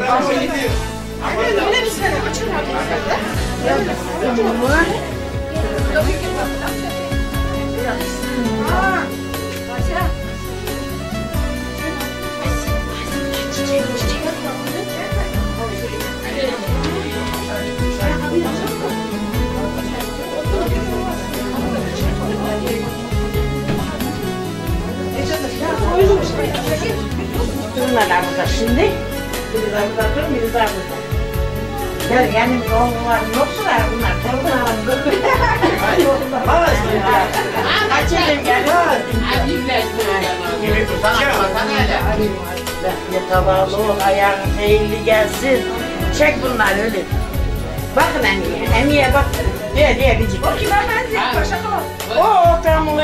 Bunlar da burada şimdi. Biri de burada dur, biri de burada. Yani benim oğullarım yoksa bunlar torunlarım. Açalım gel. Gibi tutsana baksana öyle. Yatavarlı ol, ayağın eğili gelsin. Çek bunlar öyle. Bakın Emiye, Emiye bak. Diye bicik. O kime benziyor? Başa kalan. O Kamlı.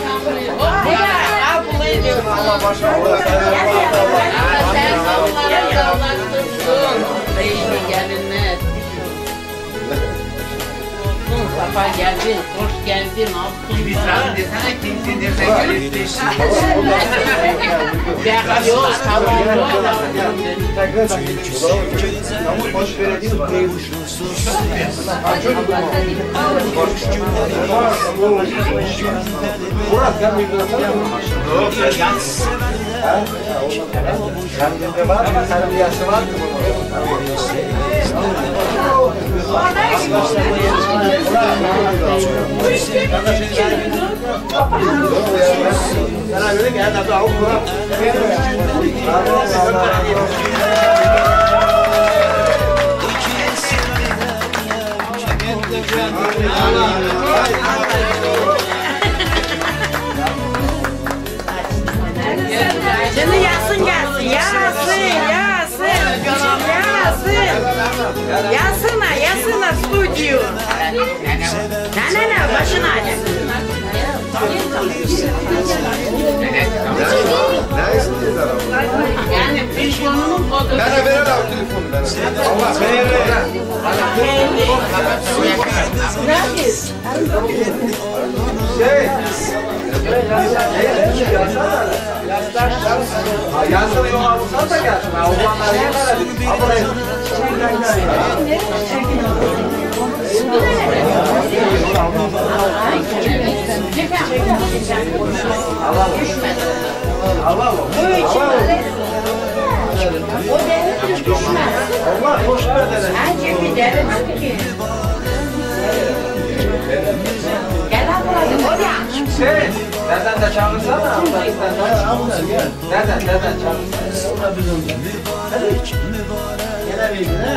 Ablayı diyor. Allah başa Allah. Sen sağlar tutsun. Değişti gelinler. Safa geldin, hoş geldin, altın Bizden desene kimsin desene gelirsin. ya yok, tamam yok. Ama boş verediğin neymiş? Murat sen bir dursana. Yok ya. Kendinde var mı? Senin bir yaşı var mı? Sana öyle gel de al Murat. Şimdi Yasin gelsin, Yasin'a stüdyo. Ne, başına hadi. Ne istiyorlar? Yani telefonumun kodu. Ben veremem telefonu ben. Allah verir. Yansın yol alırsan da gelsin. Oğlanlar yemeler. Aburayı. Allah Allah hoş verdin. Nereden de çağırsana. Nereden çağırsana. Gene bir gün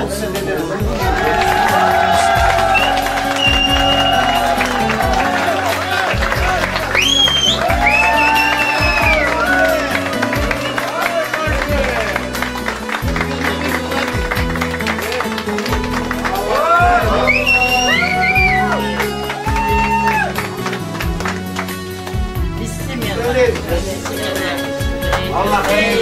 Allah hayır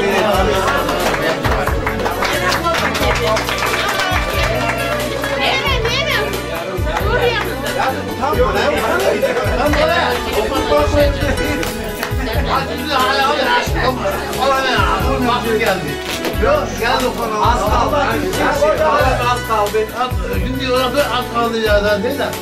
Yok geldi konu. Az kaldı. Az kaldı. Şimdi orada az kaldı ya da değil de.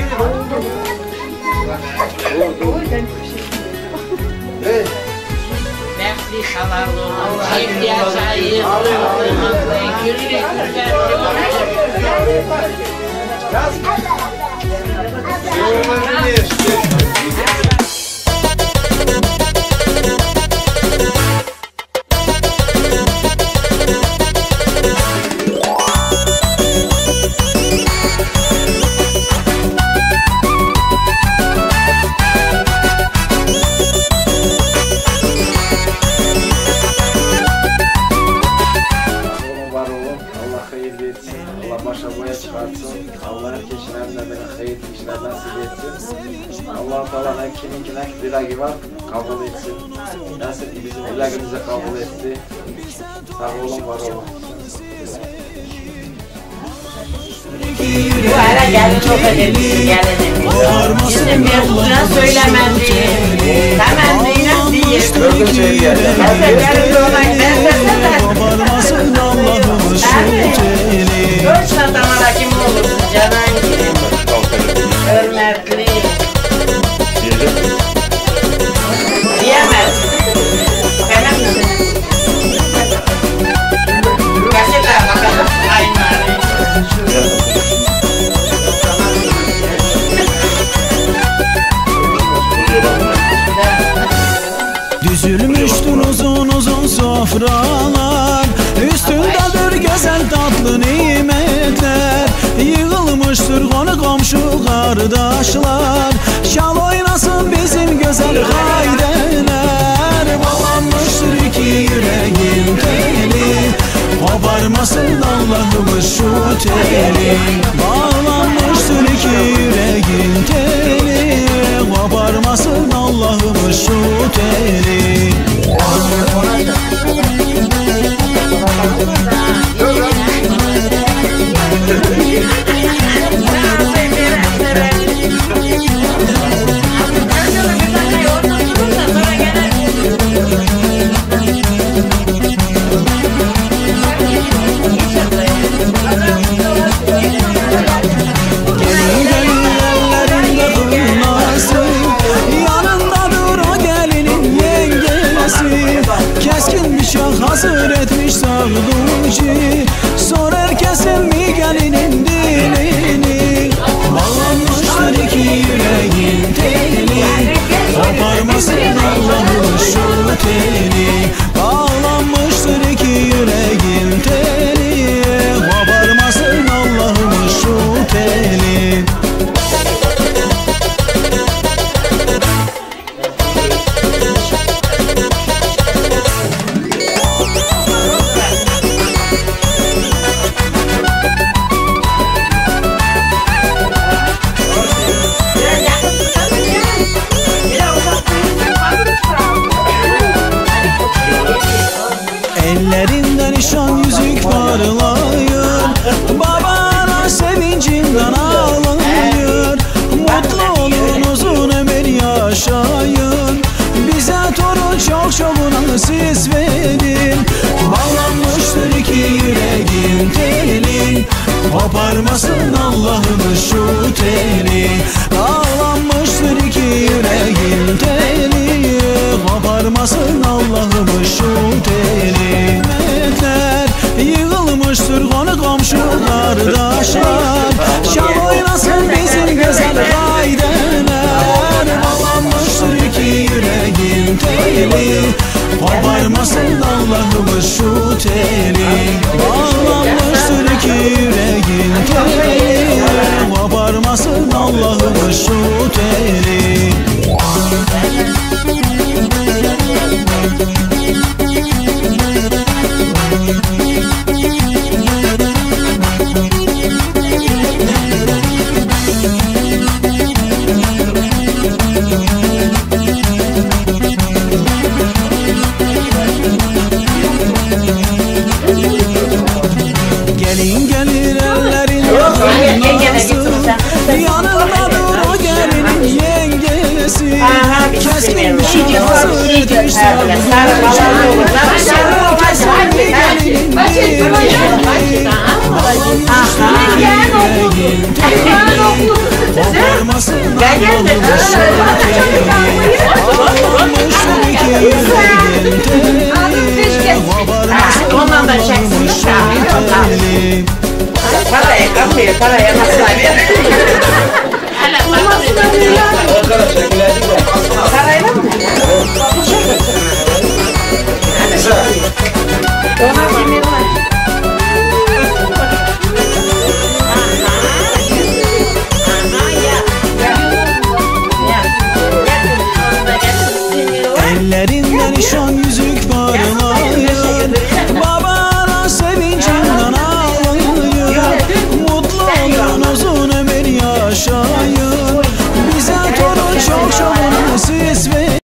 Evet. Bekli salarlı olan, çift yaşayı, güllük Allah-u Teala kiminkine dilagi var, kabul etsin. Nasıl ki bizim dilagimizi kabul etti. Sağ olun, var olun. Bu ara gelin o kadar gelin. Bizim mevzuna söylemedi. Temennine değil. Gördüğün şey geldi. Gelin olan ben de teli. Ölçme damara kim olursun canan gibi. Hürmetli. Diyemez. Kalem mi? Gazete bakalım. Aynı. Düzülmüştür uzun uzun sofralar, üstündedir güzel tatlı nimetler. Yığılmıştır konu komşu kardeşler, şal oynasın bizim güzel haydeler. Bağlanmıştır iki yüreğin teli, koparmasın Allah'ımız şu teli. Bağlanmıştır iki yüreğin teli, koparmasın Allah'ımız şu teli. Hazır etmiş sarduci, sor herkesin mi gelinin dilini. Bağlanmıştır iki yüreğin teli, koparmasın Allah'ın şu teli. Bağlanmıştır iki yüreğin teli, koparmasın Allah'ın şu teli. Ellerinden nişan yüzük parlayır, babana sevincinden ağlayır. Mutlu olun, uzun ömür yaşayın, bize torun çok çok nasip verin. Bağlanmıştır iki yüreğin teli, koparmasın Allah'ımız şu teli. Bağlanmıştır iki yüreğin teli, koparmasın Allah'ımız şu teli. Yığılmıştır konu komşu kardeşler, şal oynasın bizim güzel haydeler. Bağlanmıştır iki yüreğin teli, koparmasın Allah'ımız şu teli. Bağlanmıştır iki yüreğin teli, koparmasın Allah'ımız şu teli. Gelin gelir ellerin yakınlasın, yanındadır o gelinin yengesi. Keskin bir şey hazır etmiş koparmasın Allah'ımız şu teli. Bağlanmıştır iki yüreğin teli, koparmasın Allah'ımız şu teli. Paraya kapıyor, paraya nasıl ver? Parayla mı? Ona kimin var? Ellerinden nişan yüzük